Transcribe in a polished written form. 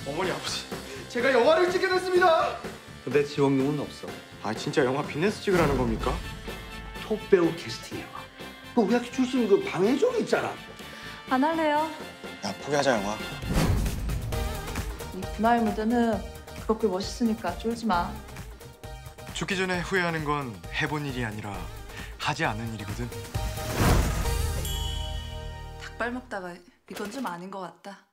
어머니 아버지, 제가 영화를 찍게 됐습니다. 근데 지원금은 없어. 아 진짜 영화 비즈니스 찍으라는 겁니까? 톱배우 캐스팅이야. 그 우리 학교 출신 그 방해종 있잖아. 안 할래요. 야 포기하자 영화. 이 분화의 무드는 그렇게 멋있으니까 쫄지 마. 죽기 전에 후회하는 건 해본 일이 아니라 하지 않은 일이거든. 닭발 먹다가 이건 좀 아닌 것 같다.